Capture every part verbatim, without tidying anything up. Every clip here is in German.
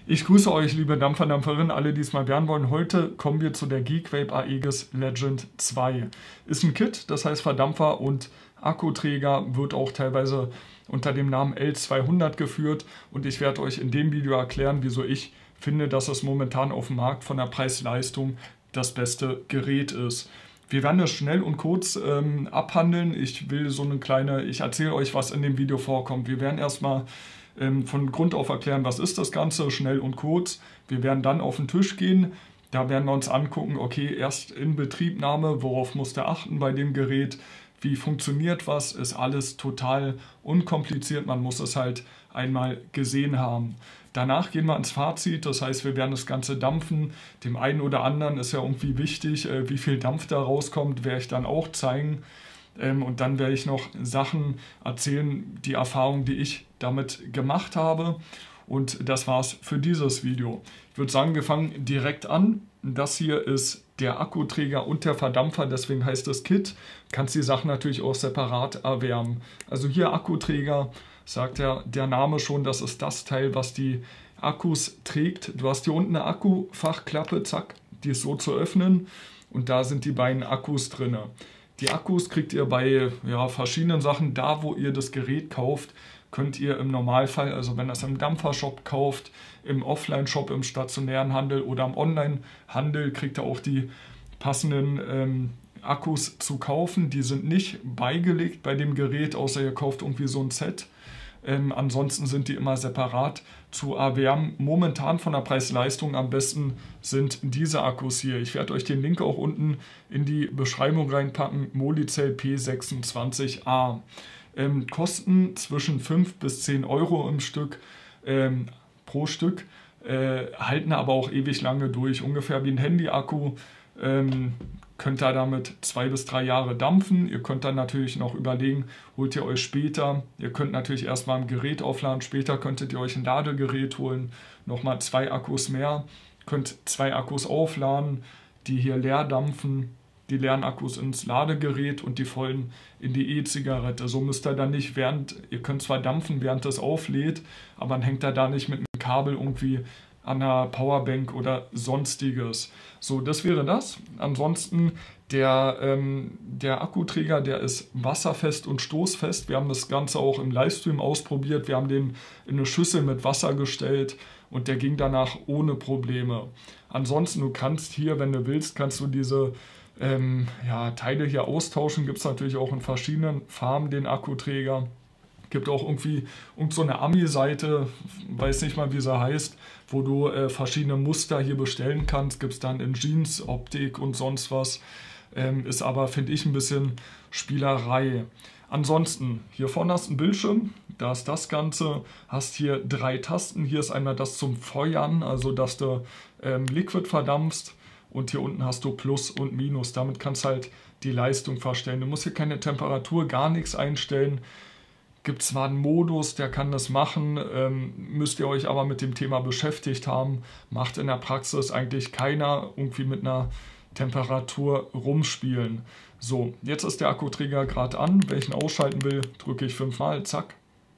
Ich grüße euch, liebe Dampfer, Dampferinnen, alle, die es mal werden wollen. Heute kommen wir zu der Geekvape Aegis Legend zwei. Ist ein Kit, das heißt Verdampfer und Akkuträger, wird auch teilweise unter dem Namen L zweihundert geführt. Und ich werde euch in dem Video erklären, wieso ich finde, dass es momentan auf dem Markt von der Preis-Leistung das beste Gerät ist. Wir werden es schnell und kurz ähm, abhandeln. Ich will so eine kleine, ich erzähle euch, was in dem Video vorkommt. Wir werden erstmal ähm, von Grund auf erklären, was ist das Ganze, schnell und kurz. Wir werden dann auf den Tisch gehen. Da werden wir uns angucken, okay, erst Inbetriebnahme, worauf muss der achten bei dem Gerät, wie funktioniert was, ist alles total unkompliziert, man muss es halt einmal gesehen haben. Danach gehen wir ins Fazit, das heißt, wir werden das Ganze dampfen. Dem einen oder anderen ist ja irgendwie wichtig, wie viel Dampf da rauskommt, werde ich dann auch zeigen. Und dann werde ich noch Sachen erzählen, die Erfahrungen, die ich damit gemacht habe. Und das war's für dieses Video. Ich würde sagen, wir fangen direkt an. Das hier ist der Akkuträger und der Verdampfer, deswegen heißt es Kit. Du kannst die Sachen natürlich auch separat erwärmen. Also hier Akkuträger, sagt ja der Name schon, das ist das Teil, was die Akkus trägt. Du hast hier unten eine Akkufachklappe, zack, die ist so zu öffnen und da sind die beiden Akkus drin. Die Akkus kriegt ihr bei ja, verschiedenen Sachen, da wo ihr das Gerät kauft, könnt ihr im Normalfall, also wenn ihr es im Dampfershop kauft, im Offline-Shop, im stationären Handel oder im Online-Handel, kriegt ihr auch die passenden ähm, Akkus zu kaufen. Die sind nicht beigelegt bei dem Gerät, außer ihr kauft irgendwie so ein Set. Ähm, ansonsten sind die immer separat zu erwärmen. Momentan von der Preis-Leistung am besten sind diese Akkus hier. Ich werde euch den Link auch unten in die Beschreibung reinpacken. Molicel P sechsundzwanzig A. Ähm, kosten zwischen fünf bis zehn Euro im Stück, ähm, pro Stück, äh, halten aber auch ewig lange durch. Ungefähr wie ein Handy-Akku. Ähm, könnt ihr damit zwei bis drei Jahre dampfen. Ihr könnt dann natürlich noch überlegen, holt ihr euch später. Ihr könnt natürlich erstmal ein Gerät aufladen, später könntet ihr euch ein Ladegerät holen, nochmal zwei Akkus mehr. Könnt zwei Akkus aufladen, die hier leer dampfen, die leeren Akkus ins Ladegerät und die vollen in die E-Zigarette. So müsst ihr dann nicht während, ihr könnt zwar dampfen, während das auflädt, aber dann hängt er da nicht mit einem Kabel irgendwie an einer Powerbank oder sonstiges. So, das wäre das. Ansonsten der, ähm, der Akkuträger, der ist wasserfest und stoßfest. Wir haben das Ganze auch im Livestream ausprobiert. Wir haben den in eine Schüssel mit Wasser gestellt und der ging danach ohne Probleme. Ansonsten, du kannst hier, wenn du willst, kannst du diese ähm, ja, Teile hier austauschen. Gibt es natürlich auch in verschiedenen Farben den Akkuträger. Gibt auch irgendwie irgend so eine Ami-Seite, weiß nicht mal, wie sie heißt, wo du äh, verschiedene Muster hier bestellen kannst. Gibt es dann in Jeans, Optik und sonst was. Ähm, ist aber, finde ich, ein bisschen Spielerei. Ansonsten, hier vorne hast du einen Bildschirm, da ist das Ganze, hast hier drei Tasten. Hier ist einmal das zum Feuern, also dass du ähm, Liquid verdampfst. Und hier unten hast du Plus und Minus. Damit kannst du halt die Leistung verstellen. Du musst hier keine Temperatur, gar nichts einstellen. Gibt zwar einen Modus, der kann das machen, ähm, müsst ihr euch aber mit dem Thema beschäftigt haben. Macht in der Praxis eigentlich keiner irgendwie mit einer Temperatur rumspielen. So, jetzt ist der Akkuträger gerade an. Wenn ich ihn ausschalten will, drücke ich fünfmal, zack,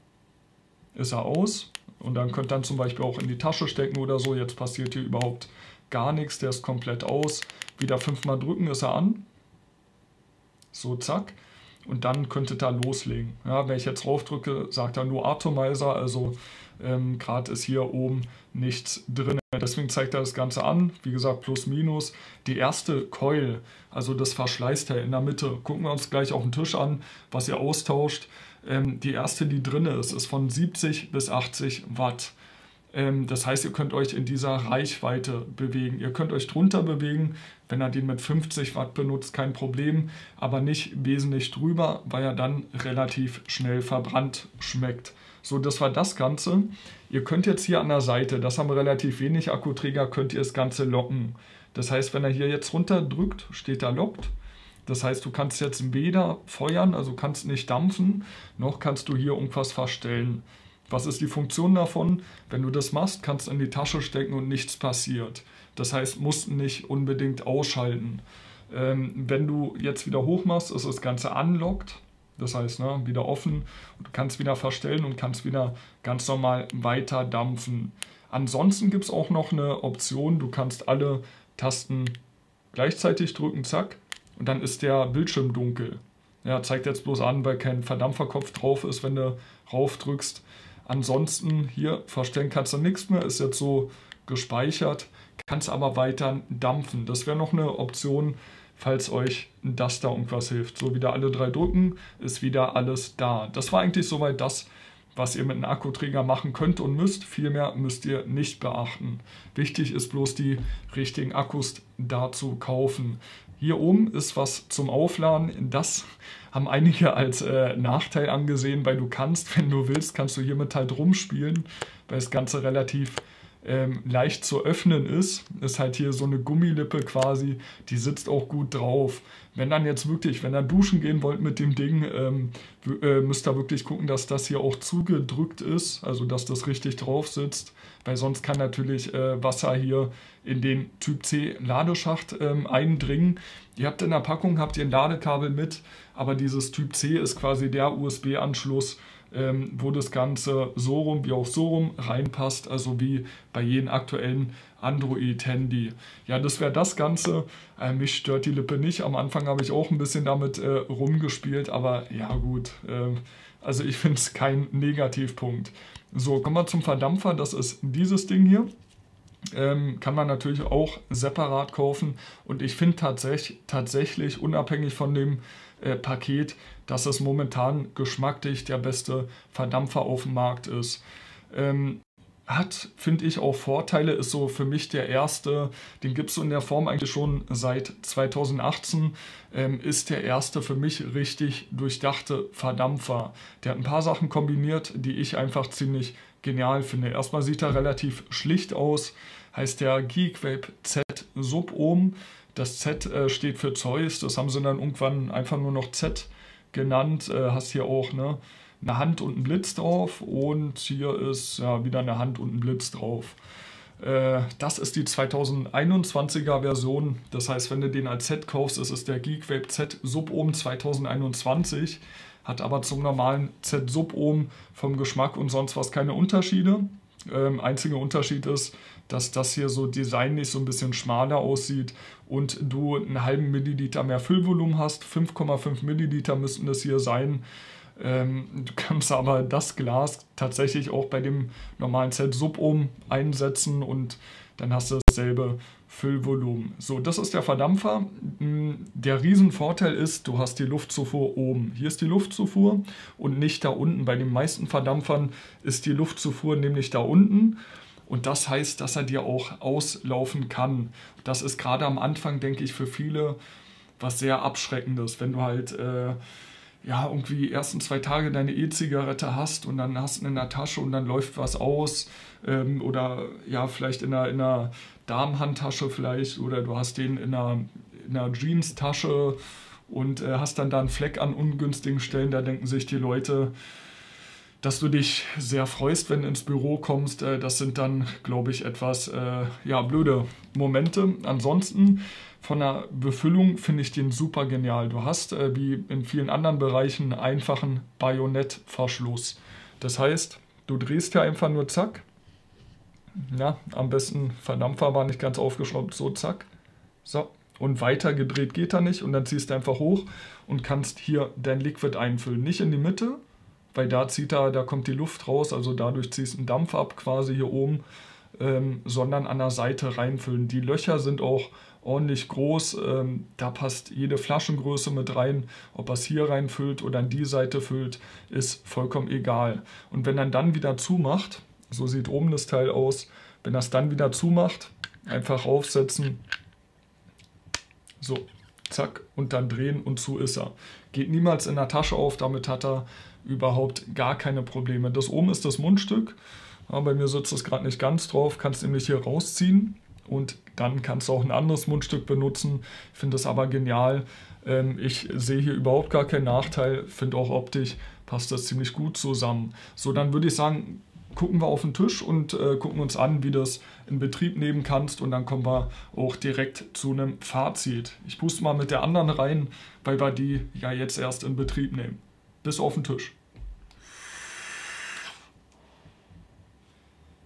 ist er aus. Und dann könnt ihr dann zum Beispiel auch in die Tasche stecken oder so. Jetzt passiert hier überhaupt gar nichts, der ist komplett aus. Wieder fünfmal drücken, ist er an. So, zack. Und dann könntet ihr loslegen. Ja, wenn ich jetzt drauf drücke, sagt er nur Atomizer, also ähm, gerade ist hier oben nichts drin. Deswegen zeigt er das Ganze an, wie gesagt, plus minus. Die erste Coil, also das Verschleißteil in der Mitte, gucken wir uns gleich auf den Tisch an, was ihr austauscht. Ähm, die erste, die drin ist, ist von siebzig bis achtzig Watt. Das heißt, ihr könnt euch in dieser Reichweite bewegen. Ihr könnt euch drunter bewegen, wenn ihr den mit fünfzig Watt benutzt, kein Problem, aber nicht wesentlich drüber, weil er dann relativ schnell verbrannt schmeckt. So, das war das Ganze. Ihr könnt jetzt hier an der Seite, das haben wir relativ wenig Akkuträger, könnt ihr das Ganze locken. Das heißt, wenn er hier jetzt runter drückt, steht er lockt. Das heißt, du kannst jetzt weder feuern, also kannst nicht dampfen, noch kannst du hier irgendwas verstellen. Was ist die Funktion davon? Wenn du das machst, kannst du in die Tasche stecken und nichts passiert. Das heißt, musst nicht unbedingt ausschalten. Ähm, wenn du jetzt wieder hoch machst, ist das Ganze unlocked. Das heißt, ne, wieder offen. Und du kannst wieder verstellen und kannst wieder ganz normal weiter dampfen. Ansonsten gibt es auch noch eine Option, du kannst alle Tasten gleichzeitig drücken, zack, und dann ist der Bildschirm dunkel. Ja, zeigt jetzt bloß an, weil kein Verdampferkopf drauf ist, wenn du rauf drückst. Ansonsten hier verstellen kannst du nichts mehr, ist jetzt so gespeichert, kannst aber weiter dampfen. Das wäre noch eine Option, falls euch das da irgendwas hilft. So, wieder alle drei drücken, ist wieder alles da. Das war eigentlich soweit das, was ihr mit einem Akkuträger machen könnt und müsst. Viel mehr müsst ihr nicht beachten. Wichtig ist bloß, die richtigen Akkus dazu kaufen. Hier oben ist was zum Aufladen. Das haben einige als äh, Nachteil angesehen, weil du kannst, wenn du willst, kannst du hiermit halt rumspielen, weil das Ganze relativ ähm, leicht zu öffnen ist. Ist halt hier so eine Gummilippe quasi, die sitzt auch gut drauf. Wenn dann jetzt wirklich, wenn ihr duschen gehen wollt mit dem Ding, ähm, äh, müsst ihr wirklich gucken, dass das hier auch zugedrückt ist, also dass das richtig drauf sitzt, weil sonst kann natürlich äh, Wasser hier in den Typ C Ladeschacht ähm, eindringen. Ihr habt in der Packung, habt ihr ein Ladekabel mit, aber dieses Typ C ist quasi der U S B-Anschluss, ähm, wo das Ganze so rum wie auch so rum reinpasst, also wie bei jedem aktuellen Android-Handy. Ja, das wäre das Ganze. Äh, mich stört die Lippe nicht. Am Anfang habe ich auch ein bisschen damit äh, rumgespielt, aber ja gut, äh, also ich finde es kein Negativpunkt. So, kommen wir zum Verdampfer. Das ist dieses Ding hier. Ähm, kann man natürlich auch separat kaufen und ich finde tatsächlich, tatsächlich unabhängig von dem äh, Paket, dass es momentan geschmacklich der beste Verdampfer auf dem Markt ist. Ähm, hat, finde ich, auch Vorteile, ist so für mich der erste, den gibt es so in der Form eigentlich schon seit zweitausendachtzehn, ähm, ist der erste für mich richtig durchdachte Verdampfer. Der hat ein paar Sachen kombiniert, die ich einfach ziemlich genial finde. Erstmal sieht er relativ schlicht aus, heißt der Geekvape Z Sub Ohm. Das Z äh, steht für Zeus, das haben sie dann irgendwann einfach nur noch Z genannt. Äh, hast hier auch ne, eine Hand und ein Blitz drauf und hier ist ja wieder eine Hand und ein Blitz drauf. Äh, das ist die zweitausendeinundzwanziger Version, das heißt, wenn du den als Z kaufst, ist es der Geekvape Z Sub Ohm zweitausendeinundzwanzig. Hat aber zum normalen Z Sub Ohm vom Geschmack und sonst was keine Unterschiede. Ähm, einziger Unterschied ist, dass das hier so designlich so ein bisschen schmaler aussieht und du einen halben Milliliter mehr Füllvolumen hast. fünf Komma fünf Milliliter müssten das hier sein. Ähm, du kannst aber das Glas tatsächlich auch bei dem normalen Z Sub Ohm einsetzen und dann hast du dasselbe Füllvolumen. So, das ist der Verdampfer. Der Riesenvorteil ist, du hast die Luftzufuhr oben. Hier ist die Luftzufuhr und nicht da unten. Bei den meisten Verdampfern ist die Luftzufuhr nämlich da unten. Und das heißt, dass er dir auch auslaufen kann. Das ist gerade am Anfang, denke ich, für viele was sehr Abschreckendes, wenn du halt äh, ja, irgendwie ersten zwei Tage deine E-Zigarette hast und dann hast du in der Tasche und dann läuft was aus ähm, oder ja, vielleicht in einer, in einer Damenhandtasche vielleicht oder du hast den in einer, in einer Jeans-Tasche und äh, hast dann da einen Fleck an ungünstigen Stellen, da denken sich die Leute, dass du dich sehr freust, wenn du ins Büro kommst. Äh, das sind dann, glaube ich, etwas äh, ja, blöde Momente. Ansonsten von der Befüllung finde ich den super genial. Du hast, äh, wie in vielen anderen Bereichen, einen einfachen Bajonettverschluss. Das heißt, du drehst ja einfach nur zack. Ja, am besten Verdampfer war nicht ganz aufgeschraubt, so zack. So, und weiter gedreht geht er nicht und dann ziehst du einfach hoch und kannst hier dein Liquid einfüllen. Nicht in die Mitte, weil da zieht er, da kommt die Luft raus, also dadurch ziehst du einen Dampf ab quasi hier oben, ähm, sondern an der Seite reinfüllen. Die Löcher sind auch ordentlich groß, ähm, da passt jede Flaschengröße mit rein, ob er es hier reinfüllt oder an die Seite füllt, ist vollkommen egal. Und wenn er dann wieder zumacht, so sieht oben das Teil aus, wenn er es dann wieder zumacht, einfach aufsetzen, so, zack, und dann drehen und zu ist er. Geht niemals in der Tasche auf, damit hat er überhaupt gar keine Probleme. Das oben ist das Mundstück, ja, bei mir sitzt es gerade nicht ganz drauf, kannst nämlich hier rausziehen und dann kannst du auch ein anderes Mundstück benutzen. Ich finde das aber genial. Ähm, ich sehe hier überhaupt gar keinen Nachteil, finde auch optisch passt das ziemlich gut zusammen. So, dann würde ich sagen, gucken wir auf den Tisch und äh, gucken uns an, wie du das in Betrieb nehmen kannst und dann kommen wir auch direkt zu einem Fazit. Ich puste mal mit der anderen rein, weil wir die ja jetzt erst in Betrieb nehmen. Bis auf den Tisch.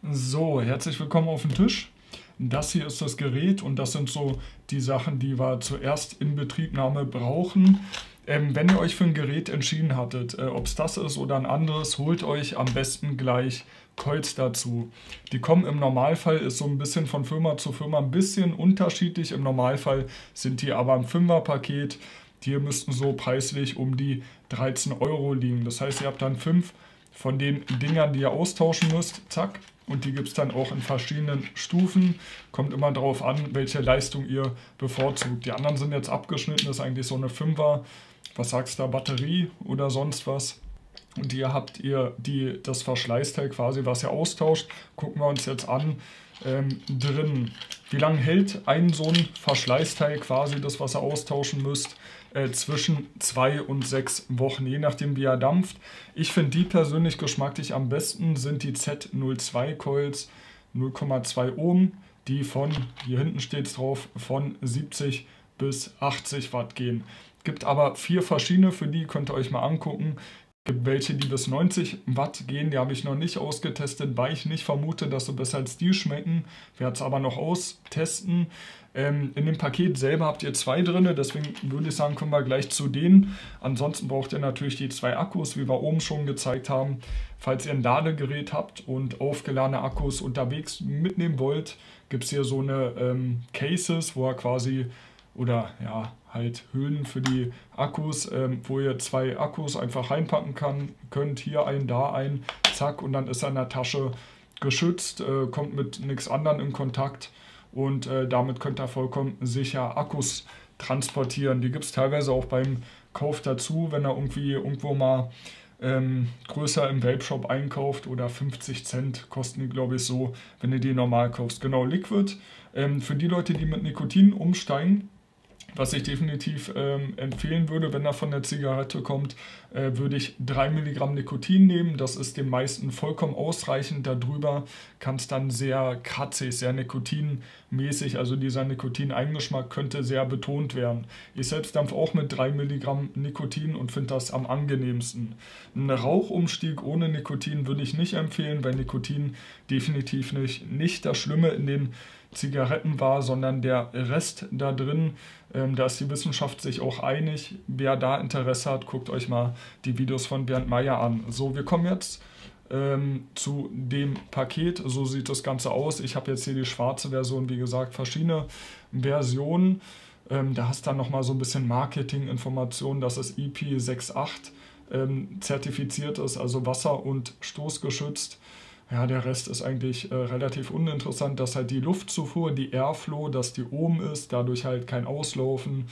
So, herzlich willkommen auf den Tisch. Das hier ist das Gerät und das sind so die Sachen, die wir zuerst in Betriebnahme brauchen. Ähm, wenn ihr euch für ein Gerät entschieden hattet, äh, ob es das ist oder ein anderes, holt euch am besten gleich Coils dazu. Die kommen im Normalfall, ist so ein bisschen von Firma zu Firma ein bisschen unterschiedlich. Im Normalfall sind die aber im Fünfer-Paket. Die müssten so preislich um die dreizehn Euro liegen. Das heißt, ihr habt dann fünf von den Dingern, die ihr austauschen müsst. Zack. Und die gibt es dann auch in verschiedenen Stufen. Kommt immer darauf an, welche Leistung ihr bevorzugt. Die anderen sind jetzt abgeschnitten, das ist eigentlich so eine Fünfer, was sagst du da, Batterie oder sonst was. Und hier habt ihr die, das Verschleißteil quasi, was ihr austauscht. Gucken wir uns jetzt an, ähm, drin. Wie lange hält ein so ein Verschleißteil quasi, das was ihr austauschen müsst? Äh, zwischen zwei und sechs Wochen, je nachdem wie er dampft. Ich finde die persönlich geschmacklich am besten sind die Z null zwei Coils null Komma zwei Ohm, die von, hier hinten steht es drauf, von siebzig bis achtzig Watt gehen. Gibt aber vier verschiedene, für die könnt ihr euch mal angucken. Gibt welche, die bis neunzig Watt gehen, die habe ich noch nicht ausgetestet, weil ich nicht vermute, dass sie besser als die schmecken. Werde es aber noch austesten. Ähm, in dem Paket selber habt ihr zwei drin, deswegen würde ich sagen, kommen wir gleich zu denen. Ansonsten braucht ihr natürlich die zwei Akkus, wie wir oben schon gezeigt haben. Falls ihr ein Ladegerät habt und aufgeladene Akkus unterwegs mitnehmen wollt, gibt es hier so eine ähm, Cases, wo ihr quasi, oder ja, halt Hüllen für die Akkus, ähm, wo ihr zwei Akkus einfach reinpacken kann, könnt, hier ein, da ein, zack, und dann ist er in der Tasche geschützt, äh, kommt mit nichts anderem in Kontakt und äh, damit könnt ihr vollkommen sicher Akkus transportieren. Die gibt es teilweise auch beim Kauf dazu, wenn ihr irgendwie irgendwo mal ähm, größer im Vape-Shop einkauft, oder fünfzig Cent kosten die, glaube ich, so, wenn ihr die normal kaufst. Genau, Liquid. Ähm, für die Leute, die mit Nikotin umsteigen, was ich definitiv ähm, empfehlen würde, wenn er von der Zigarette kommt, äh, würde ich drei Milligramm Nikotin nehmen. Das ist den meisten vollkommen ausreichend. Darüber kann es dann sehr kratzig, sehr nikotinmäßig, also dieser Nikotineingeschmack könnte sehr betont werden. Ich selbst dampfe auch mit drei Milligramm Nikotin und finde das am angenehmsten. Ein Rauchumstieg ohne Nikotin würde ich nicht empfehlen, weil Nikotin definitiv nicht, nicht das Schlimme in den Zigaretten war, sondern der Rest da drin. Ähm, da ist die Wissenschaft sich auch einig. Wer da Interesse hat, guckt euch mal die Videos von Bernd Meyer an. So, wir kommen jetzt ähm, zu dem Paket. So sieht das Ganze aus. Ich habe jetzt hier die schwarze Version, wie gesagt, verschiedene Versionen. Ähm, da hast du dann nochmal so ein bisschen Marketinginformationen, dass es I P sechs Punkt acht ähm, zertifiziert ist, also wasser- und stoßgeschützt. Ja, der Rest ist eigentlich äh, relativ uninteressant, dass halt die Luftzufuhr, die Airflow, dass die oben ist, dadurch halt kein Auslaufen,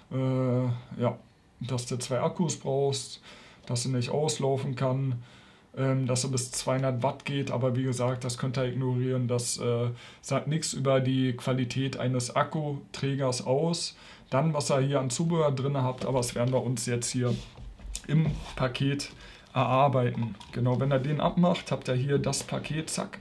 äh, ja, dass du zwei Akkus brauchst, dass du nicht auslaufen kann, ähm, dass er bis zweihundert Watt geht, aber wie gesagt, das könnt ihr ignorieren, das äh, sagt nichts über die Qualität eines Akkuträgers aus. Dann, was ihr hier an Zubehör drin habt, aber das werden wir uns jetzt hier im Paket erarbeiten. Genau, wenn er den abmacht, habt ihr hier das Paket, zack.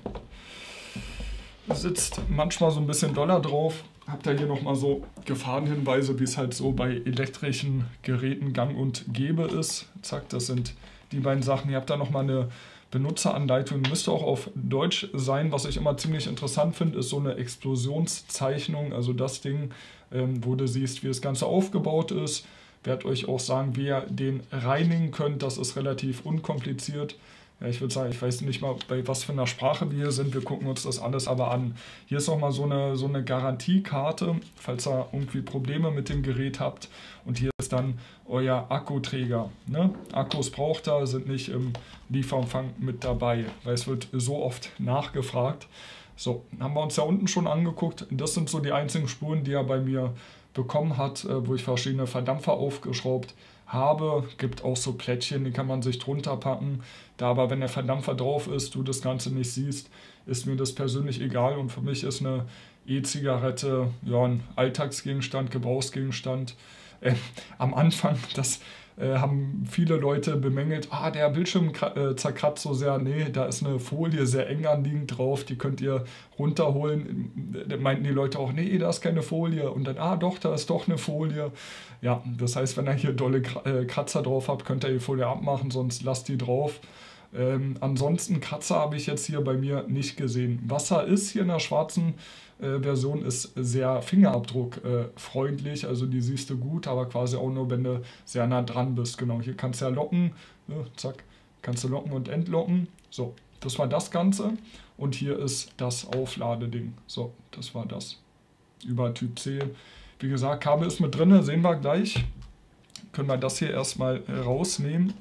Sitzt manchmal so ein bisschen doller drauf. Habt ihr hier nochmal so Gefahrenhinweise, wie es halt so bei elektrischen Geräten gang und gäbe ist. Zack, das sind die beiden Sachen. Ihr habt da nochmal eine Benutzeranleitung, müsste auch auf Deutsch sein. Was ich immer ziemlich interessant finde, ist so eine Explosionszeichnung, also das Ding, ähm, wo du siehst, wie das Ganze aufgebaut ist. Werde euch auch sagen, wie ihr den reinigen könnt. Das ist relativ unkompliziert. Ja, ich würde sagen, ich weiß nicht mal, bei was für einer Sprache wir hier sind. Wir gucken uns das alles aber an. Hier ist nochmal so eine, so eine Garantiekarte, falls ihr irgendwie Probleme mit dem Gerät habt. Und hier ist dann euer Akkuträger. Ne? Akkus braucht ihr, sind nicht im Lieferumfang mit dabei, weil es wird so oft nachgefragt. So, haben wir uns ja unten schon angeguckt. Das sind so die einzigen Spuren, die er bei mir bekommen hat, wo ich verschiedene Verdampfer aufgeschraubt habe. Gibt auch so Plättchen, die kann man sich drunter packen. Da aber, wenn der Verdampfer drauf ist, du das Ganze nicht siehst, ist mir das persönlich egal. Und für mich ist eine E-Zigarette ja ein Alltagsgegenstand, Gebrauchsgegenstand. Äh, am Anfang, das äh, haben viele Leute bemängelt, ah, der Bildschirm äh, zerkratzt so sehr. Nee, da ist eine Folie sehr eng anliegend drauf, die könnt ihr runterholen. Da meinten die Leute auch, nee, da ist keine Folie. Und dann, ah doch, da ist doch eine Folie. Ja, das heißt, wenn ihr hier dolle Kratzer drauf habt, könnt ihr die Folie abmachen, sonst lasst die drauf. Ähm, ansonsten Kratzer habe ich jetzt hier bei mir nicht gesehen. Wasser ist hier in der schwarzen äh, Version ist sehr fingerabdruckfreundlich, äh, also die siehst du gut, aber quasi auch nur, wenn du sehr nah dran bist. Genau, hier kannst du ja locken, ne, zack, kannst du locken und entlocken. So, das war das Ganze und hier ist das Aufladeding. So, das war das. Über Typ C. Wie gesagt, Kabel ist mit drin, sehen wir gleich. Können wir das hier erstmal rausnehmen.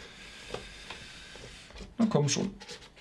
Na komm schon.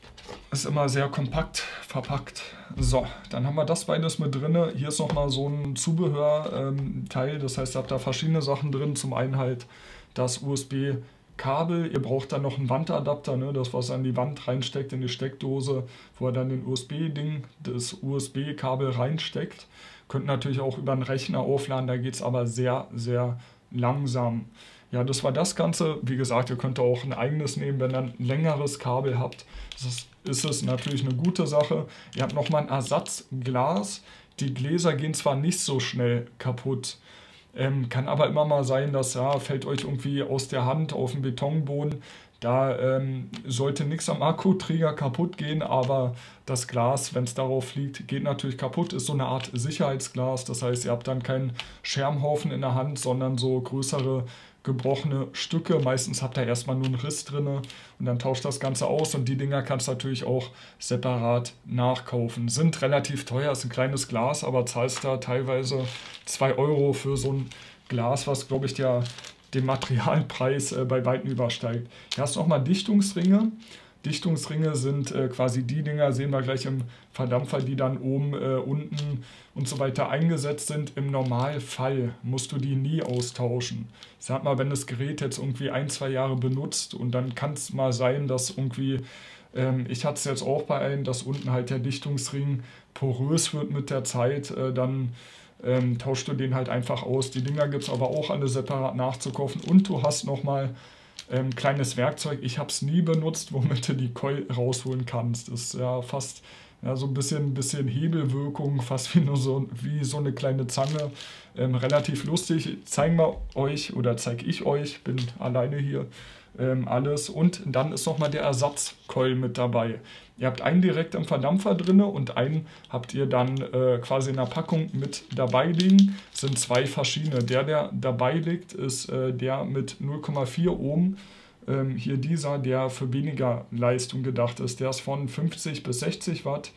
Ist immer sehr kompakt verpackt. So, dann haben wir das beides mit drin. Hier ist nochmal so ein Zubehörteil. Ähm, das heißt, ihr habt da verschiedene Sachen drin. Zum einen halt das U S B-Kabel. Ihr braucht dann noch einen Wandadapter, ne? Das, was an die Wand reinsteckt, in die Steckdose, wo er dann den U S B-Ding, das U S B-Kabel reinsteckt. Könnt natürlich auch über einen Rechner aufladen, da geht es aber sehr, sehr langsam. Ja, das war das Ganze. Wie gesagt, ihr könnt auch ein eigenes nehmen, wenn ihr ein längeres Kabel habt. Das ist, ist es natürlich eine gute Sache. Ihr habt nochmal ein Ersatzglas. Die Gläser gehen zwar nicht so schnell kaputt, ähm, kann aber immer mal sein, dass ja, fällt euch irgendwie aus der Hand auf den Betonboden. Da ähm, sollte nichts am Akkuträger kaputt gehen, aber das Glas, wenn es darauf liegt, geht natürlich kaputt. Ist so eine Art Sicherheitsglas. Das heißt, ihr habt dann keinen Scherbenhaufen in der Hand, sondern so größere gebrochene Stücke. Meistens habt ihr erstmal nur einen Riss drin und dann tauscht das Ganze aus und die Dinger kannst du natürlich auch separat nachkaufen. Sind relativ teuer, ist ein kleines Glas, aber zahlst da teilweise zwei Euro für so ein Glas, was glaube ich der den Materialpreis äh, bei weitem übersteigt. Hier hast du nochmal Dichtungsringe. Dichtungsringe sind äh, quasi die Dinger, sehen wir gleich im Verdampfer, die dann oben, äh, unten und so weiter eingesetzt sind. Im Normalfall musst du die nie austauschen. Sag mal, wenn das Gerät jetzt irgendwie ein, zwei Jahre benutzt und dann kann es mal sein, dass irgendwie, ähm, ich hatte es jetzt auch bei einem, dass unten halt der Dichtungsring porös wird mit der Zeit, äh, dann Ähm, tauschst du den halt einfach aus. Die Dinger gibt es aber auch alle separat nachzukaufen und du hast nochmal ein ähm, kleines Werkzeug. Ich habe es nie benutzt, womit du die Coil rausholen kannst. Das ist ja fast ja, so ein bisschen, bisschen Hebelwirkung, fast wie, nur so, wie so eine kleine Zange. Ähm, relativ lustig. Zeigen wir euch oder zeige ich euch, bin alleine hier, ähm, alles. Und dann ist nochmal der Ersatzcoil mit dabei. Ihr habt einen direkt im Verdampfer drin und einen habt ihr dann äh, quasi in der Packung mit dabei liegen. Das sind zwei verschiedene. Der, der dabei liegt, ist äh, der mit null Komma vier Ohm. Ähm, hier dieser, der für weniger Leistung gedacht ist. Der ist von fünfzig bis sechzig Watt.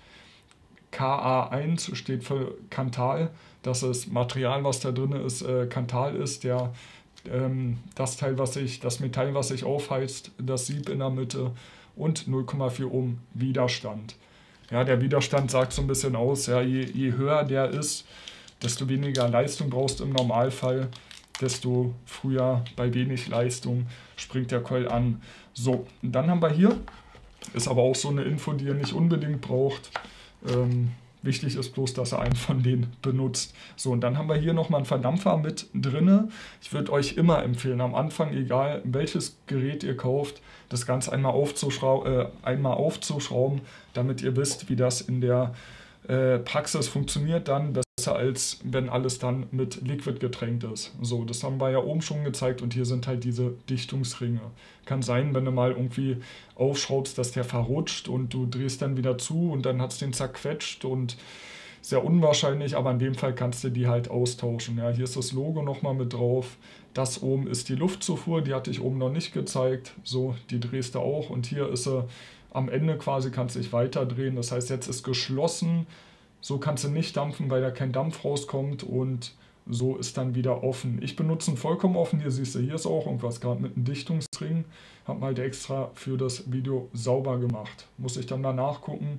K A eins steht für Kanthal. Das ist Material, was da drin ist, äh, Kanthal ist. Der, ähm, das Teil, was sich, das Metall, was sich aufheizt, das Sieb in der Mitte. Und null Komma vier Ohm Widerstand. Ja, der Widerstand sagt so ein bisschen aus, ja, je, je höher der ist, desto weniger Leistung brauchst du im Normalfall, desto früher bei wenig Leistung springt der Coil an. So, und dann haben wir hier, ist aber auch so eine Info, die ihr nicht unbedingt braucht. Ähm, wichtig ist bloß, dass ihr einen von denen benutzt. So, und dann haben wir hier nochmal einen Verdampfer mit drinne. Ich würde euch immer empfehlen, am Anfang, egal welches Gerät ihr kauft, das Ganze einmal, aufzuschrau äh, einmal aufzuschrauben, damit ihr wisst, wie das in der äh, Praxis funktioniert. Dann besser, als wenn alles dann mit Liquid getränkt ist. So, das haben wir ja oben schon gezeigt und hier sind halt diese Dichtungsringe. Kann sein, wenn du mal irgendwie aufschraubst, dass der verrutscht und du drehst dann wieder zu und dann hat es den zerquetscht und sehr unwahrscheinlich, aber in dem Fall kannst du die halt austauschen. Ja, hier ist das Logo nochmal mit drauf. Das oben ist die Luftzufuhr, die hatte ich oben noch nicht gezeigt. So, die drehst du auch und hier ist sie am Ende quasi, kannst du dich weiter drehen. Das heißt, jetzt ist geschlossen. So kannst du nicht dampfen, weil da kein Dampf rauskommt und so ist dann wieder offen. Ich benutze einen vollkommen offen. Hier siehst du, hier ist auch irgendwas gerade mit einem Dichtungsring. Habe mal halt extra für das Video sauber gemacht. Muss ich dann mal nachgucken.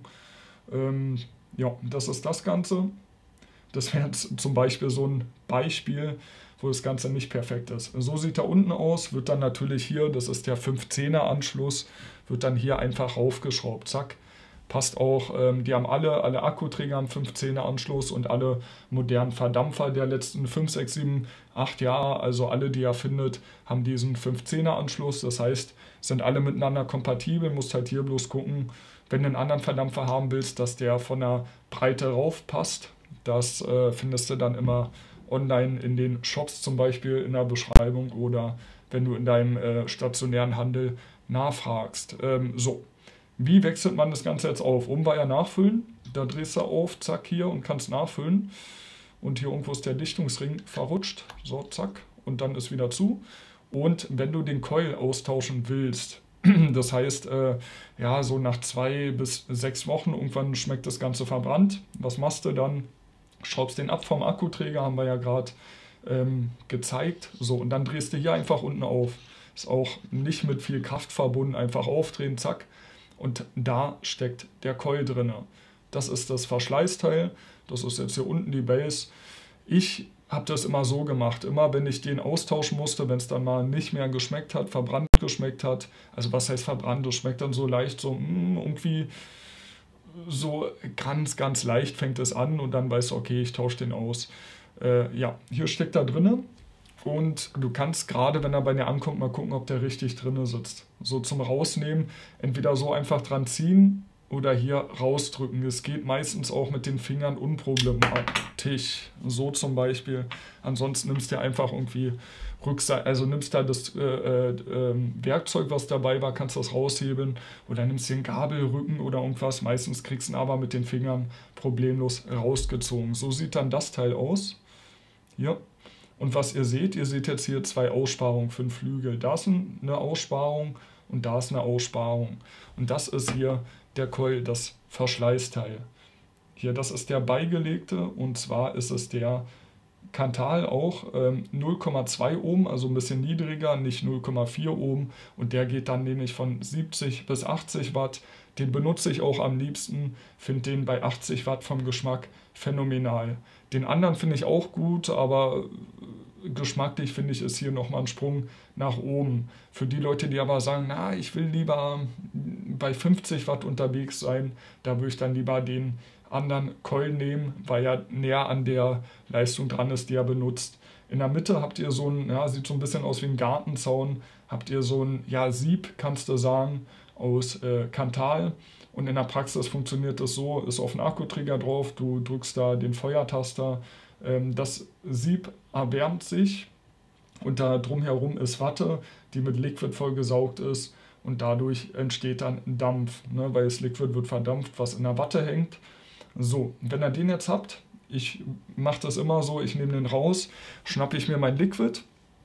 Ähm, ja, das ist das Ganze. Das wäre jetzt zum Beispiel so ein Beispiel, wo das Ganze nicht perfekt ist. So sieht er unten aus, wird dann natürlich hier, das ist der fünfzehner Anschluss, wird dann hier einfach raufgeschraubt. Zack. Passt auch, ähm, die haben alle, alle Akkuträger einen fünfzehner Anschluss und alle modernen Verdampfer der letzten fünf, sechs, sieben, acht Jahre, also alle, die ihr findet, haben diesen fünfzehner Anschluss. Das heißt, sind alle miteinander kompatibel, musst halt hier bloß gucken, wenn du einen anderen Verdampfer haben willst, dass der von der Breite rauf passt. Das äh, findest du dann immer online in den Shops zum Beispiel in der Beschreibung oder wenn du in deinem äh, stationären Handel nachfragst. Ähm, so, wie wechselt man das Ganze jetzt auf? Oben war ja nachfüllen, da drehst du auf, zack, hier und kannst nachfüllen. Und hier irgendwo ist der Dichtungsring verrutscht, so, zack, und dann ist wieder zu. Und wenn du den Coil austauschen willst, das heißt, äh, ja, so nach zwei bis sechs Wochen irgendwann schmeckt das Ganze verbrannt. Was machst du dann? Schraubst den ab vom Akkuträger, haben wir ja gerade ähm, gezeigt. So, und dann drehst du hier einfach unten auf. Ist auch nicht mit viel Kraft verbunden, einfach aufdrehen, zack. Und da steckt der Coil drin. Das ist das Verschleißteil. Das ist jetzt hier unten die Base. Ich habe das immer so gemacht. Immer wenn ich den austauschen musste, wenn es dann mal nicht mehr geschmeckt hat, verbrannt geschmeckt hat. Also was heißt verbrannt? Das schmeckt dann so leicht, so mh, irgendwie so ganz, ganz leicht fängt es an und dann weißt du, okay, ich tausche den aus. Äh, ja, hier steckt er drinne. Und du kannst gerade, wenn er bei dir ankommt, mal gucken, ob der richtig drinne sitzt. So zum Rausnehmen, entweder so einfach dran ziehen oder hier rausdrücken. Es geht meistens auch mit den Fingern unproblematisch. So zum Beispiel. Ansonsten nimmst du einfach irgendwie Rückseite, also nimmst da das äh, äh, Werkzeug, was dabei war, kannst das raushebeln oder nimmst den Gabelrücken oder irgendwas. Meistens kriegst du ihn aber mit den Fingern problemlos rausgezogen. So sieht dann das Teil aus. Hier. Und was ihr seht, ihr seht jetzt hier zwei Aussparungen für den Flügel. Da ist eine Aussparung und da ist eine Aussparung. Und das ist hier der Coil, das Verschleißteil. Hier, das ist der beigelegte und zwar ist es der Kanthal auch ähm, null Komma zwei Ohm, also ein bisschen niedriger, nicht null Komma vier Ohm. Und der geht dann nämlich von siebzig bis achtzig Watt. Den benutze ich auch am liebsten, finde den bei achtzig Watt vom Geschmack phänomenal. Den anderen finde ich auch gut, aber geschmacklich finde ich, ist hier nochmal ein Sprung nach oben. Für die Leute, die aber sagen, na, ich will lieber bei fünfzig Watt unterwegs sein, da würde ich dann lieber den anderen Coil nehmen, weil er näher an der Leistung dran ist, die er benutzt. In der Mitte habt ihr so ein, ja, sieht so ein bisschen aus wie ein Gartenzaun, habt ihr so ein, ja, Sieb, kannst du sagen, aus äh, Kanthal. Und in der Praxis funktioniert das so, ist auf den Akkuträger drauf, du drückst da den Feuertaster, ähm, das Sieb erwärmt sich und da drumherum ist Watte, die mit Liquid vollgesaugt ist und dadurch entsteht dann Dampf, ne, weil das Liquid wird verdampft, was in der Watte hängt. So, wenn ihr den jetzt habt, ich mache das immer so, ich nehme den raus, schnappe ich mir mein Liquid,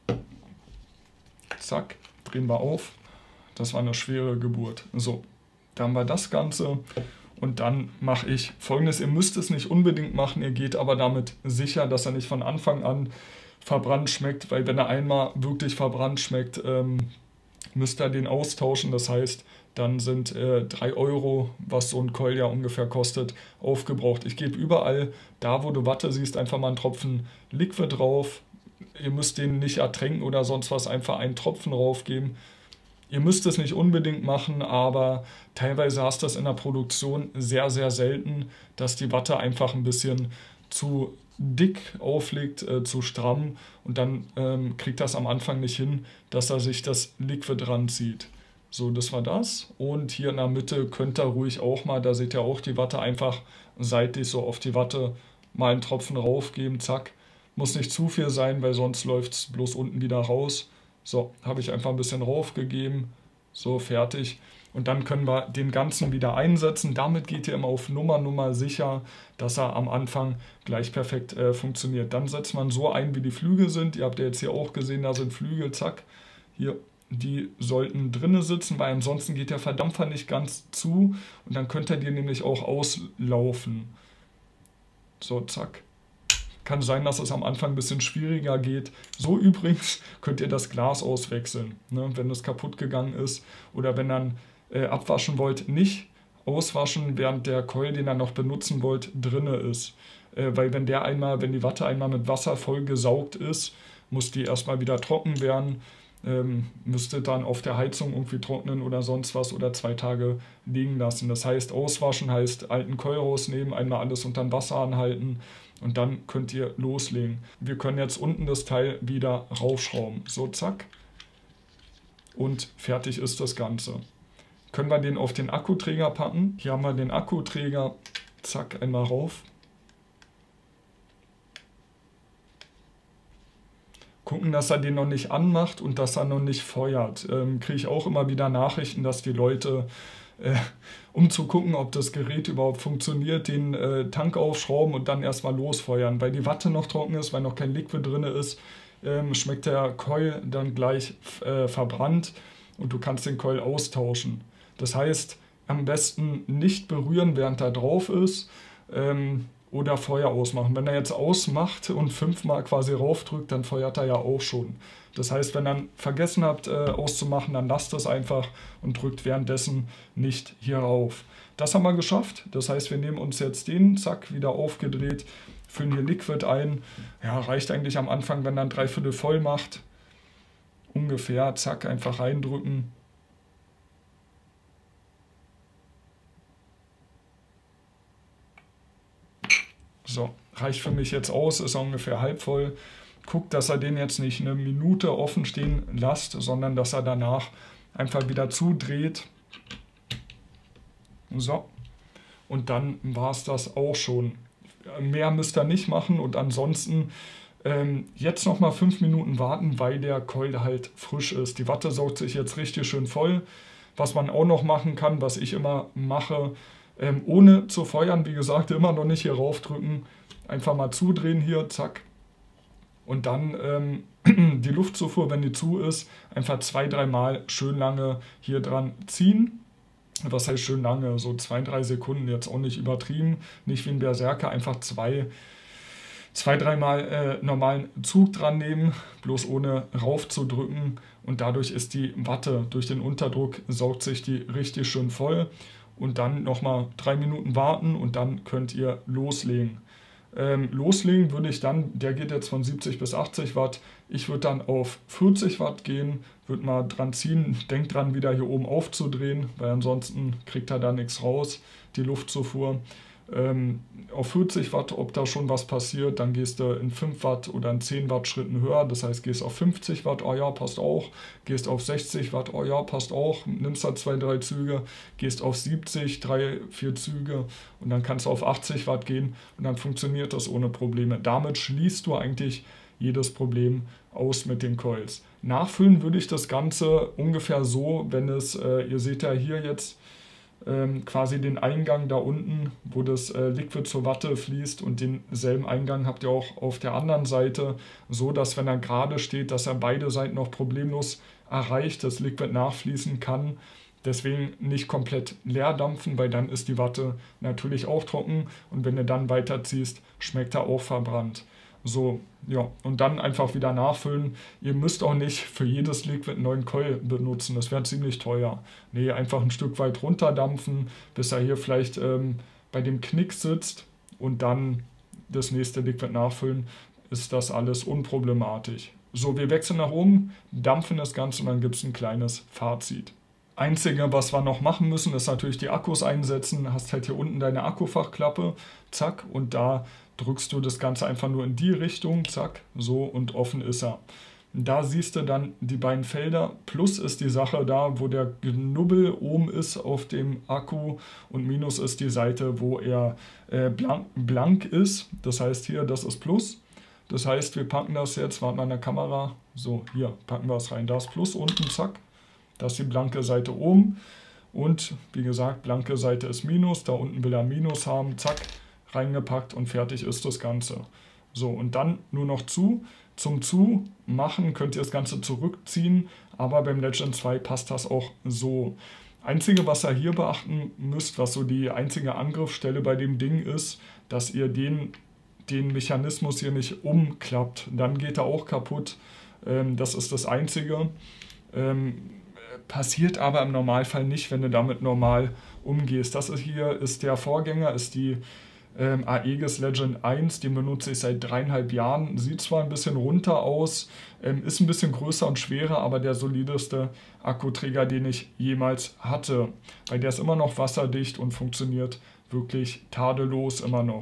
zack, drehen wir auf, das war eine schwere Geburt. So, da haben wir das Ganze und dann mache ich Folgendes, ihr müsst es nicht unbedingt machen, ihr geht aber damit sicher, dass er nicht von Anfang an verbrannt schmeckt, weil wenn er einmal wirklich verbrannt schmeckt, ähm, müsst ihr den austauschen, das heißt, dann sind äh, drei Euro, was so ein Coil ja ungefähr kostet, aufgebraucht. Ich gebe überall, da wo du Watte siehst, einfach mal einen Tropfen Liquid drauf. Ihr müsst den nicht ertränken oder sonst was, einfach einen Tropfen draufgeben. Ihr müsst es nicht unbedingt machen, aber teilweise hast du das in der Produktion sehr, sehr selten, dass die Watte einfach ein bisschen zu dick auflegt, äh, zu stramm und dann ähm, kriegt das am Anfang nicht hin, dass er sich das Liquid ranzieht. So, das war das. Und hier in der Mitte könnt ihr ruhig auch mal, da seht ihr auch die Watte, einfach seitlich so auf die Watte mal einen Tropfen raufgeben, zack. Muss nicht zu viel sein, weil sonst läuft es bloß unten wieder raus. So, habe ich einfach ein bisschen raufgegeben. So, fertig. Und dann können wir den Ganzen wieder einsetzen. Damit geht ihr immer auf Nummer, Nummer sicher, dass er am Anfang gleich perfekt äh, funktioniert. Dann setzt man so ein, wie die Flügel sind. Ihr habt ja jetzt hier auch gesehen, da sind Flügel, zack. Hier, die sollten drinnen sitzen, weil ansonsten geht der Verdampfer nicht ganz zu. Und dann könnt ihr den nämlich auch auslaufen. So, zack. Kann sein, dass es am Anfang ein bisschen schwieriger geht. So übrigens könnt ihr das Glas auswechseln, ne, wenn es kaputt gegangen ist. Oder wenn dann äh, abwaschen wollt, nicht auswaschen, während der Coil, den ihr noch benutzen wollt, drinne ist. Äh, weil wenn der einmal, wenn die Watte einmal mit Wasser voll gesaugt ist, muss die erstmal wieder trocken werden. Ähm, müsste dann auf der Heizung irgendwie trocknen oder sonst was oder zwei Tage liegen lassen. Das heißt, auswaschen heißt alten Coil rausnehmen, einmal alles unter dem Wasser anhalten und dann könnt ihr loslegen. Wir können jetzt unten das Teil wieder raufschrauben. So, zack. Und fertig ist das Ganze. Können wir den auf den Akkuträger packen. Hier haben wir den Akkuträger. Zack, einmal rauf. gucken, dass er den noch nicht anmacht und dass er noch nicht feuert. Ähm, kriege ich auch immer wieder Nachrichten, dass die Leute, äh, um zu gucken, ob das Gerät überhaupt funktioniert, den äh, Tank aufschrauben und dann erstmal losfeuern. Weil die Watte noch trocken ist, weil noch kein Liquid drin ist, ähm, schmeckt der Coil dann gleich äh, verbrannt und du kannst den Coil austauschen. Das heißt, am besten nicht berühren, während er drauf ist, ähm, oder Feuer ausmachen. Wenn er jetzt ausmacht und fünfmal quasi raufdrückt, dann feuert er ja auch schon. Das heißt, wenn ihr vergessen habt äh, auszumachen, dann lasst es einfach und drückt währenddessen nicht hier rauf. Das haben wir geschafft. Das heißt, wir nehmen uns jetzt den, zack, wieder aufgedreht, füllen hier Liquid ein. Ja, reicht eigentlich am Anfang, wenn dann drei Viertel voll macht. Ungefähr, zack, einfach reindrücken. So, reicht für mich jetzt aus, ist ungefähr halb voll. Guckt, dass er den jetzt nicht eine Minute offen stehen lasst, sondern dass er danach einfach wieder zudreht. So, und dann war es das auch schon. Mehr müsst ihr nicht machen und ansonsten ähm, jetzt nochmal fünf Minuten warten, weil der Coil halt frisch ist. Die Watte saugt sich jetzt richtig schön voll. Was man auch noch machen kann, was ich immer mache, Ähm, ohne zu feuern, wie gesagt, immer noch nicht hier raufdrücken. Einfach mal zudrehen hier, zack. Und dann ähm, die Luftzufuhr, wenn die zu ist, einfach zwei, dreimal schön lange hier dran ziehen. Was heißt schön lange? So zwei, drei Sekunden, jetzt auch nicht übertrieben. Nicht wie ein Berserker, einfach zwei, zwei dreimal äh, normalen Zug dran nehmen, bloß ohne raufzudrücken. Und dadurch ist die Watte durch den Unterdruck, saugt sich die richtig schön voll. Und dann nochmal drei Minuten warten und dann könnt ihr loslegen. Ähm, loslegen würde ich dann, der geht jetzt von siebzig bis achtzig Watt, ich würde dann auf vierzig Watt gehen, würde mal dran ziehen, denkt dran wieder hier oben aufzudrehen, weil ansonsten kriegt er da nichts raus, die Luftzufuhr. Ähm, auf vierzig Watt, ob da schon was passiert, dann gehst du in fünf Watt oder in zehn Watt Schritten höher, das heißt gehst auf fünfzig Watt, oh ja, passt auch, gehst auf sechzig Watt, oh ja, passt auch, nimmst da zwei, drei Züge, gehst auf siebzig, drei, vier Züge und dann kannst du auf achtzig Watt gehen und dann funktioniert das ohne Probleme. Damit schließt du eigentlich jedes Problem aus mit den Coils. Nachfüllen würde ich das Ganze ungefähr so, wenn es, äh, ihr seht ja hier jetzt, quasi den Eingang da unten, wo das äh, Liquid zur Watte fließt und denselben Eingang habt ihr auch auf der anderen Seite, so dass wenn er gerade steht, dass er beide Seiten noch problemlos erreicht, das Liquid nachfließen kann. Deswegen nicht komplett leer dampfen, weil dann ist die Watte natürlich auch trocken und wenn du dann weiterziehst, schmeckt er auch verbrannt. So, ja, und dann einfach wieder nachfüllen. Ihr müsst auch nicht für jedes Liquid einen neuen Coil benutzen, das wäre ziemlich teuer. Nee, einfach ein Stück weit runterdampfen, bis er hier vielleicht ähm, bei dem Knick sitzt und dann das nächste Liquid nachfüllen, ist das alles unproblematisch. So, wir wechseln nach oben, dampfen das Ganze und dann gibt es ein kleines Fazit. Einzige, was wir noch machen müssen, ist natürlich die Akkus einsetzen. Hast halt hier unten deine Akkufachklappe, zack, und da drückst du das Ganze einfach nur in die Richtung, zack, so und offen ist er. Da siehst du dann die beiden Felder, plus ist die Sache da, wo der Knubbel oben ist auf dem Akku und minus ist die Seite, wo er äh, blank, blank ist. Das heißt hier, das ist plus. Das heißt, wir packen das jetzt, warten wir an der Kamera, so hier packen wir es rein, da ist plus unten, zack. Das ist die blanke Seite oben und wie gesagt, blanke Seite ist Minus, da unten will er Minus haben, zack, reingepackt und fertig ist das Ganze. So, und dann nur noch zu. Zum Zumachen könnt ihr das Ganze zurückziehen, aber beim Legend zwei passt das auch so. Einzige, was ihr hier beachten müsst, was so die einzige Angriffsstelle bei dem Ding ist, dass ihr den, den Mechanismus hier nicht umklappt. Dann geht er auch kaputt. Ähm, das ist das Einzige. Ähm, passiert aber im Normalfall nicht, wenn du damit normal umgehst. Das hier ist der Vorgänger, ist die ähm, Aegis Legend eins, den benutze ich seit dreieinhalb Jahren. Sieht zwar ein bisschen runter aus, ähm, ist ein bisschen größer und schwerer, aber der solideste Akkuträger, den ich jemals hatte. Weil der ist immer noch wasserdicht und funktioniert wirklich tadellos immer noch.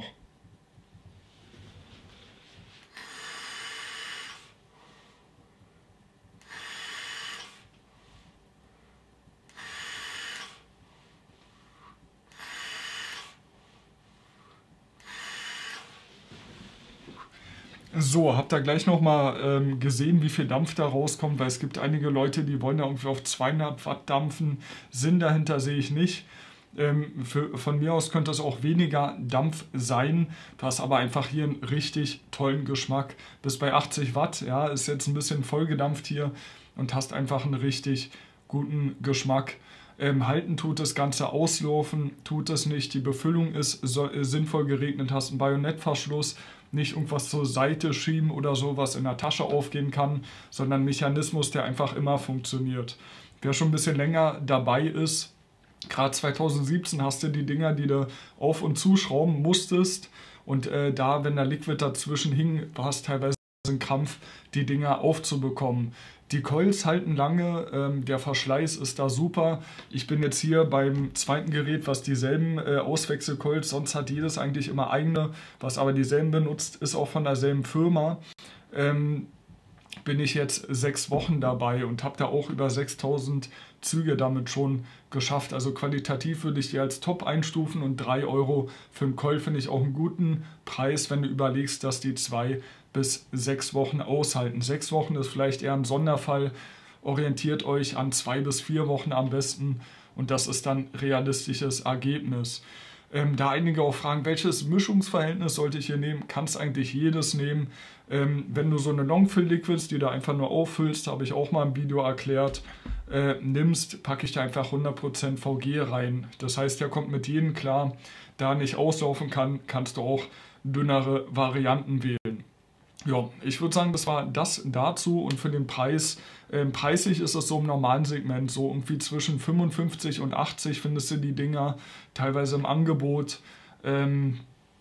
So, habt ihr gleich nochmal ähm, gesehen, wie viel Dampf da rauskommt, weil es gibt einige Leute, die wollen da irgendwie auf zweihundert Watt dampfen. Sinn dahinter sehe ich nicht. Ähm, für, von mir aus könnte es auch weniger Dampf sein. Du hast aber einfach hier einen richtig tollen Geschmack. Bis bei achtzig Watt, ja, ist jetzt ein bisschen vollgedampft hier und hast einfach einen richtig guten Geschmack. Ähm, halten tut das Ganze, auslaufen tut es nicht. Die Befüllung ist so, äh, sinnvoll geregnet, hast einen Bajonettverschluss, nicht irgendwas zur Seite schieben oder so, was in der Tasche aufgehen kann, sondern ein Mechanismus, der einfach immer funktioniert. Wer schon ein bisschen länger dabei ist, gerade zweitausendsiebzehn hast du die Dinger, die du auf- und zuschrauben musstest und äh, da, wenn der Liquid dazwischen hing, war es teilweise ein Krampf, die Dinger aufzubekommen. Die Coils halten lange, ähm, der Verschleiß ist da super. Ich bin jetzt hier beim zweiten Gerät, was dieselben äh, Auswechselcoils, sonst hat jedes eigentlich immer eigene, was aber dieselben benutzt, ist auch von derselben Firma. Ähm, bin ich jetzt sechs Wochen dabei und habe da auch über sechstausend Züge damit schon geschafft. Also qualitativ würde ich die als Top einstufen und drei Euro für einen Coil finde ich auch einen guten Preis, wenn du überlegst, dass die zwei bis sechs Wochen aushalten. Sechs Wochen ist vielleicht eher ein Sonderfall. Orientiert euch an zwei bis vier Wochen am besten und das ist dann realistisches Ergebnis. Ähm, da einige auch fragen, welches Mischungsverhältnis sollte ich hier nehmen? Kannst eigentlich jedes nehmen. Ähm, wenn du so eine Longfill-Liquids, die du einfach nur auffüllst, habe ich auch mal im Video erklärt, äh, nimmst, packe ich da einfach hundert Prozent V G rein. Das heißt, der kommt mit jedem klar. Da nicht auslaufen kann, kannst du auch dünnere Varianten wählen. Ja, ich würde sagen, das war das dazu und für den Preis, äh, preislich ist es so im normalen Segment, so irgendwie zwischen fünfundfünfzig und achtzig findest du die Dinger, teilweise im Angebot. Ähm,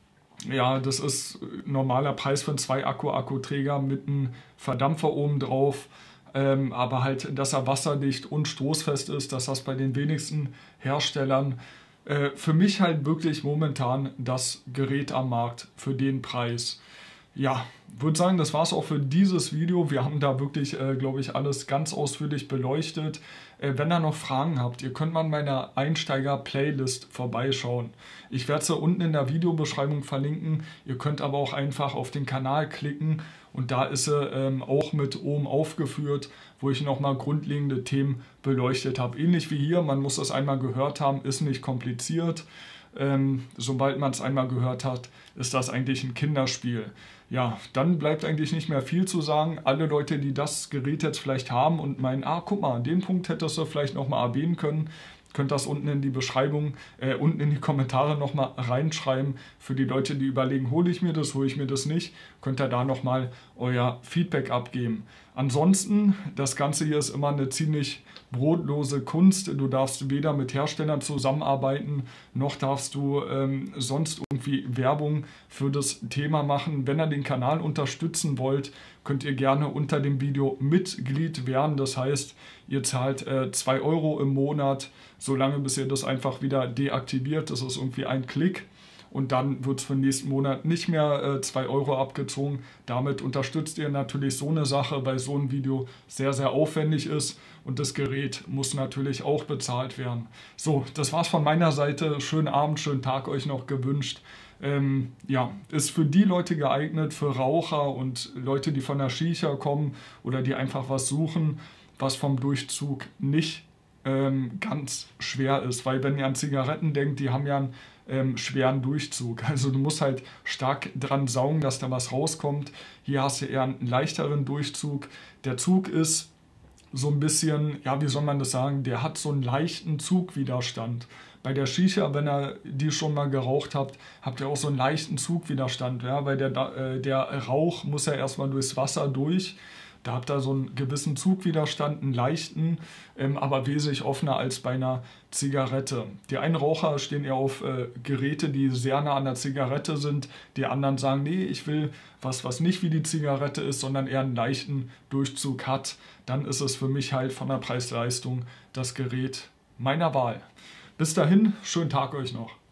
ja, das ist normaler Preis für einen zwei Akku-Akkuträger mit einem Verdampfer oben drauf, ähm, aber halt, dass er wasserdicht und stoßfest ist, dass das bei den wenigsten Herstellern. Äh, für mich halt wirklich momentan das Gerät am Markt für den Preis. Ja, würde sagen, das war es auch für dieses Video. Wir haben da wirklich, äh, glaube ich, alles ganz ausführlich beleuchtet. Äh, wenn ihr noch Fragen habt, ihr könnt mal in meiner Einsteiger-Playlist vorbeischauen. Ich werde sie unten in der Videobeschreibung verlinken. Ihr könnt aber auch einfach auf den Kanal klicken und da ist sie ähm, auch mit oben aufgeführt, wo ich nochmal grundlegende Themen beleuchtet habe. Ähnlich wie hier, man muss das einmal gehört haben, ist nicht kompliziert. Ähm, sobald man es einmal gehört hat, ist das eigentlich ein Kinderspiel. Ja, dann bleibt eigentlich nicht mehr viel zu sagen. Alle Leute, die das Gerät jetzt vielleicht haben und meinen, ah, guck mal, an den Punkt hättest du vielleicht nochmal erwähnen können, könnt das unten in die Beschreibung, äh, unten in die Kommentare nochmal reinschreiben. Für die Leute, die überlegen, hole ich mir das, hole ich mir das nicht, könnt ihr da nochmal euer Feedback abgeben. Ansonsten, das Ganze hier ist immer eine ziemlich brotlose Kunst. Du darfst weder mit Herstellern zusammenarbeiten, noch darfst du ähm, sonst irgendwie Werbung für das Thema machen. Wenn ihr den Kanal unterstützen wollt, könnt ihr gerne unter dem Video Mitglied werden. Das heißt, ihr zahlt äh, zwei Euro im Monat, solange bis ihr das einfach wieder deaktiviert. Das ist irgendwie ein Klick. Und dann wird es für den nächsten Monat nicht mehr äh, zwei Euro abgezogen. Damit unterstützt ihr natürlich so eine Sache, weil so ein Video sehr, sehr aufwendig ist. Und das Gerät muss natürlich auch bezahlt werden. So, das war's von meiner Seite. Schönen Abend, schönen Tag euch noch gewünscht. Ähm, ja, ist für die Leute geeignet, für Raucher und Leute, die von der Shisha kommen oder die einfach was suchen, was vom Durchzug nicht ähm, ganz schwer ist. Weil wenn ihr an Zigaretten denkt, die haben ja einen ähm, schweren Durchzug. Also du musst halt stark dran saugen, dass da was rauskommt. Hier hast du eher einen leichteren Durchzug. Der Zug ist so ein bisschen, ja, wie soll man das sagen, der hat so einen leichten Zugwiderstand. Bei der Shisha, wenn ihr die schon mal geraucht habt, habt ihr auch so einen leichten Zugwiderstand, ja, weil der, äh, der Rauch muss ja erstmal durchs Wasser durch. Da habt ihr so einen gewissen Zugwiderstand, einen leichten, ähm, aber wesentlich offener als bei einer Zigarette. Die einen Raucher stehen eher auf äh, Geräte, die sehr nah an der Zigarette sind. Die anderen sagen, nee, ich will was, was nicht wie die Zigarette ist, sondern eher einen leichten Durchzug hat. Dann ist es für mich halt von der Preis-Leistung das Gerät meiner Wahl. Bis dahin, schönen Tag euch noch.